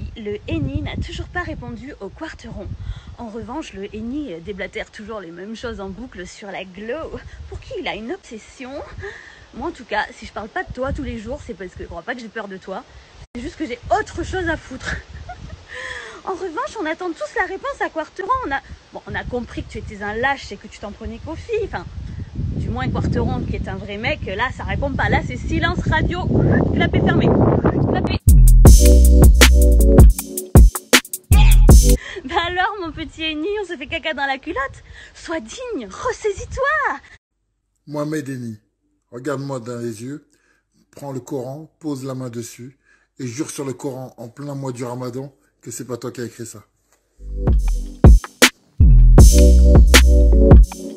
oui, le Henny n'a toujours pas répondu au Quarteron. En revanche, le Henny déblatère toujours les mêmes choses en boucle sur la Glow, pour qui il a une obsession. Moi en tout cas, si je parle pas de toi tous les jours, c'est parce que je crois pas que j'ai peur de toi. C'est juste que j'ai autre chose à foutre. En revanche, on attend tous la réponse à Quarteron. On a compris que tu étais un lâche et que tu t'en prenais qu'aux filles. Enfin, du moins Quarteron qui est un vrai mec, là ça répond pas. Là c'est silence radio. Clapet fermé. Clapet. Bah alors mon petit Henny, on se fait caca dans la culotte. Sois digne, ressaisis-toi. Mohamed Henny, regarde-moi dans les yeux, prends le Coran, pose la main dessus et jure sur le Coran en plein mois du Ramadan que c'est pas toi qui as écrit ça.